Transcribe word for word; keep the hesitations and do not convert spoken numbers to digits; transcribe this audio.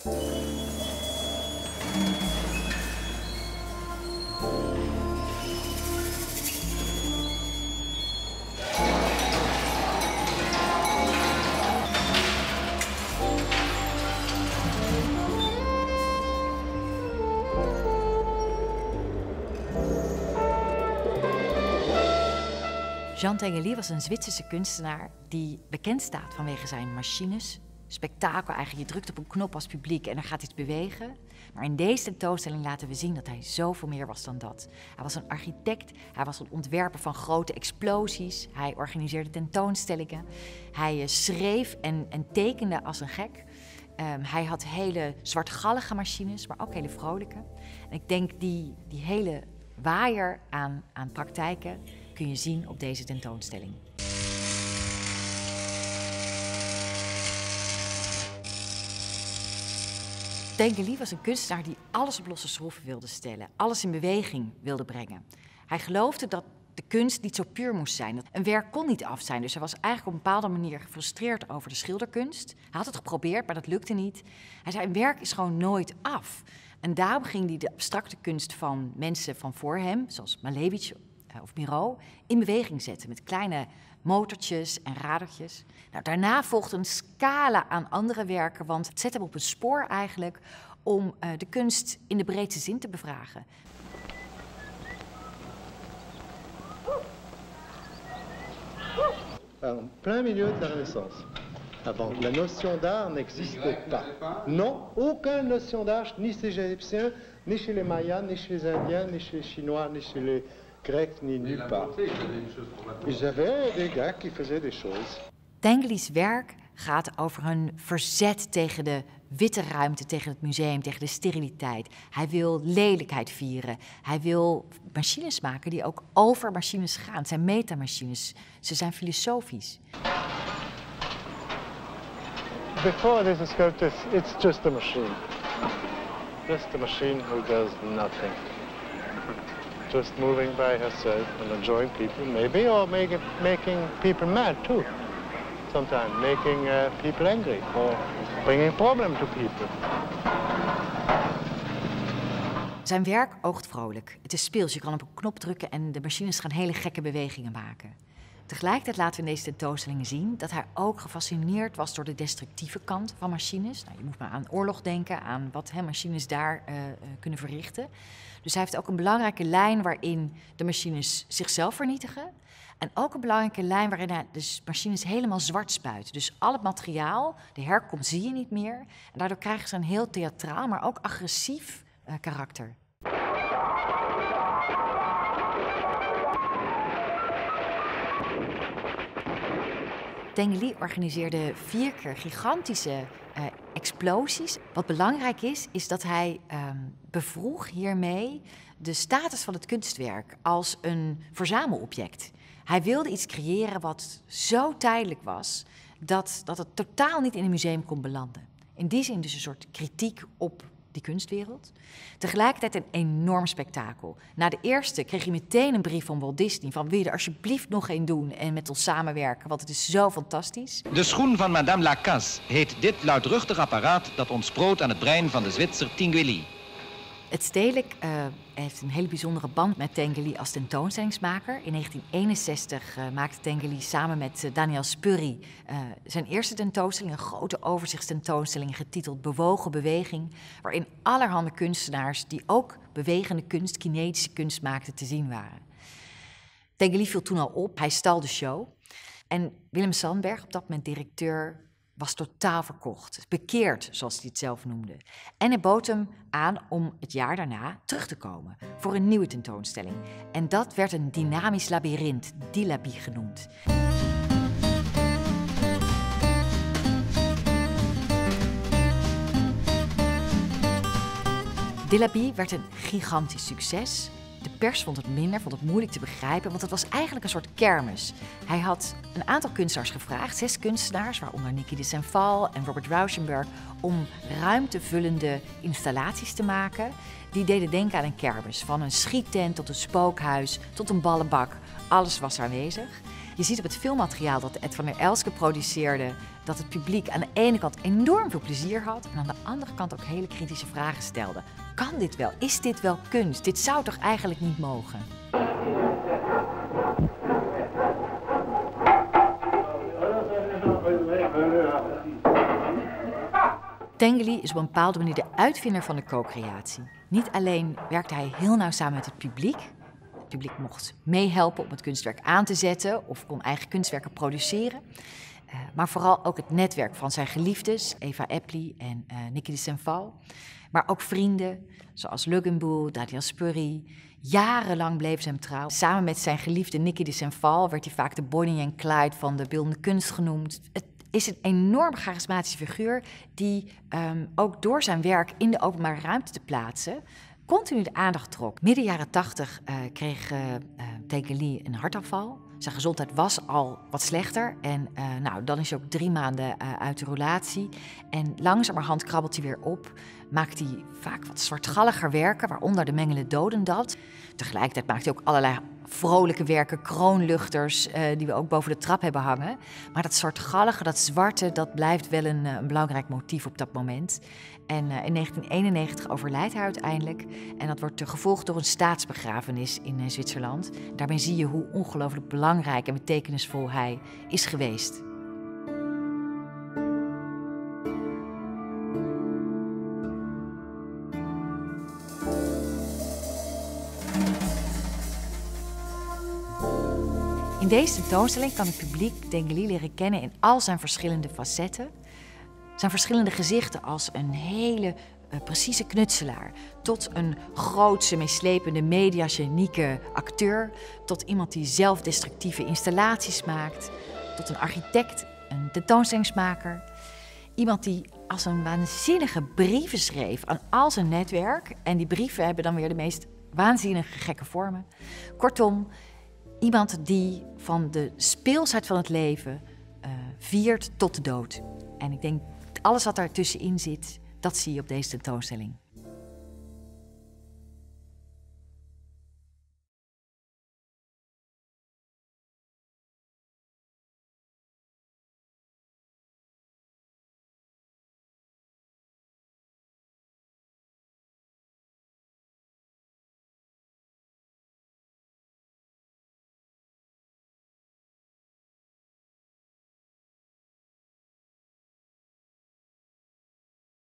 Jean Tinguely was een Zwitserse kunstenaar die bekend staat vanwege zijn machines. Spektakel, eigenlijk je drukt op een knop als publiek en er gaat iets bewegen. Maar in deze tentoonstelling laten we zien dat hij zoveel meer was dan dat. Hij was een architect, hij was een ontwerper van grote explosies. Hij organiseerde tentoonstellingen. Hij schreef en, en tekende als een gek. Um, hij had hele zwartgallige machines, maar ook hele vrolijke. En ik denk die, die hele waaier aan, aan praktijken kun je zien op deze tentoonstelling. Tinguely was een kunstenaar die alles op losse schroeven wilde stellen, alles in beweging wilde brengen. Hij geloofde dat de kunst niet zo puur moest zijn. Een werk kon niet af zijn, dus hij was eigenlijk op een bepaalde manier gefrustreerd over de schilderkunst. Hij had het geprobeerd, maar dat lukte niet. Hij zei, een werk is gewoon nooit af. En daarom ging hij de abstracte kunst van mensen van voor hem, zoals Malevich of Miro, in beweging zetten met kleine motortjes en radertjes. Nou, daarna volgde een scala aan andere werken, want het zet hem op een spoor eigenlijk om uh, de kunst in de breedste zin te bevragen. En plein milieu de la Renaissance. Avant, la notion d'art n'existait pas. Non, aucune notion d'art, ni chez les Égyptiens, ni chez les Mayas, ni chez les Indiens, ni chez les Chinois, ni chez les Grecs, ni nulle part. Ils avaient des gars qui faisaient des choses. Tinguely's werk gaat over een verzet tegen de witte ruimte, tegen het museum, tegen de steriliteit. Hij wil lelijkheid vieren. Hij wil machines maken die ook over machines gaan. Het zijn metamachines. Ze zijn filosofisch. Before this is sculpted, it's just a machine. Just a machine who does nothing. Just moving by herself and enjoying people, maybe, or make it, making people mad too. Sometimes making uh, people angry or bringing problem to people. Zijn werk oogt vrolijk. Het is speels. Je kan op een knop drukken en de machines gaan hele gekke bewegingen maken. Tegelijkertijd laten we in deze tentoonstellingen zien dat hij ook gefascineerd was door de destructieve kant van machines. Nou, je moet maar aan oorlog denken, aan wat he, machines daar uh, uh, kunnen verrichten. Dus hij heeft ook een belangrijke lijn waarin de machines zichzelf vernietigen. En ook een belangrijke lijn waarin hij de machines helemaal zwart spuit. Dus al het materiaal, de herkomst zie je niet meer. En daardoor krijgen ze een heel theatraal, maar ook agressief uh, karakter. Tinguely organiseerde vier keer gigantische uh, explosies. Wat belangrijk is, is dat hij um, bevroeg hiermee de status van het kunstwerk als een verzamelobject. Hij wilde iets creëren wat zo tijdelijk was dat, dat het totaal niet in een museum kon belanden. In die zin dus een soort kritiek op die kunstwereld. Tegelijkertijd een enorm spektakel. Na de eerste kreeg je meteen een brief van Walt Disney van wil je er alsjeblieft nog een doen en met ons samenwerken, want het is zo fantastisch. De schoen van Madame Lacasse heet dit luidruchtig apparaat dat ontsproot aan het brein van de Zwitser Tinguely. Het Stedelijk uh, heeft een hele bijzondere band met Tinguely als tentoonstellingsmaker. In negentien eenenzestig uh, maakte Tinguely samen met uh, Daniel Spurri uh, zijn eerste tentoonstelling, een grote overzichtstentoonstelling getiteld Bewogen Beweging, waarin allerhande kunstenaars die ook bewegende kunst, kinetische kunst maakten, te zien waren. Tinguely viel toen al op, hij stal de show. En Willem Sandberg, op dat moment directeur, was totaal verkocht, bekeerd, zoals hij het zelf noemde. En hij bood hem aan om het jaar daarna terug te komen voor een nieuwe tentoonstelling. En dat werd een dynamisch labyrint, Dilabie genoemd. Dilabie werd een gigantisch succes. De pers vond het minder, vond het moeilijk te begrijpen, want het was eigenlijk een soort kermis. Hij had een aantal kunstenaars gevraagd, zes kunstenaars, waaronder Niki de Saint-Phalle en Robert Rauschenberg, om ruimtevullende installaties te maken. Die deden denken aan een kermis, van een schiettent tot een spookhuis, tot een ballenbak. Alles was aanwezig. Je ziet op het filmmateriaal dat Ed van der Elske produceerde dat het publiek aan de ene kant enorm veel plezier had en aan de andere kant ook hele kritische vragen stelde. Kan dit wel? Is dit wel kunst? Dit zou toch eigenlijk niet mogen? Tinguely is op een bepaalde manier de uitvinder van de co-creatie. Niet alleen werkte hij heel nauw samen met het publiek. Het publiek mocht meehelpen om het kunstwerk aan te zetten of kon eigen kunstwerken produceren. Uh, maar vooral ook het netwerk van zijn geliefdes, Eva Eppley en uh, Niki de Saint-Phalle. Maar ook vrienden, zoals Luggumbool, Daniel Spurry. Jarenlang bleven ze hem trouw. Samen met zijn geliefde Niki de Saint-Phalle werd hij vaak de Bonnie en Clyde van de beeldende kunst genoemd. Het is een enorm charismatische figuur die um, ook door zijn werk in de openbare ruimte te plaatsen continu de aandacht trok. Midden jaren tachtig uh, kreeg uh, uh, Tinguely een hartaanval. Zijn gezondheid was al wat slechter en uh, nou, dan is hij ook drie maanden uh, uit de roulatie. En langzamerhand krabbelt hij weer op, maakt hij vaak wat zwartgalliger werken, waaronder De Mengele Dodendad. Tegelijkertijd maakt hij ook allerlei vrolijke werken, kroonluchters, uh, die we ook boven de trap hebben hangen. Maar dat zwartgallige, dat zwarte, dat blijft wel een, een belangrijk motief op dat moment. En uh, in negentien eenennegentig overlijdt hij uiteindelijk. En dat wordt gevolgd door een staatsbegrafenis in uh, Zwitserland. Daarmee zie je hoe ongelooflijk belangrijk en betekenisvol hij is geweest. In deze tentoonstelling kan het publiek Tinguely leren kennen in al zijn verschillende facetten. Zijn verschillende gezichten als een hele uh, precieze knutselaar, tot een grootse, meeslepende, mediagenieke acteur, tot iemand die zelfdestructieve installaties maakt, tot een architect, een tentoonstellingsmaker. Iemand die als een waanzinnige brieven schreef aan al zijn netwerk. En die brieven hebben dan weer de meest waanzinnige gekke vormen. Kortom, iemand die van de speelsheid van het leven uh, viert tot de dood. En ik denk, alles wat daar tussenin zit, dat zie je op deze tentoonstelling.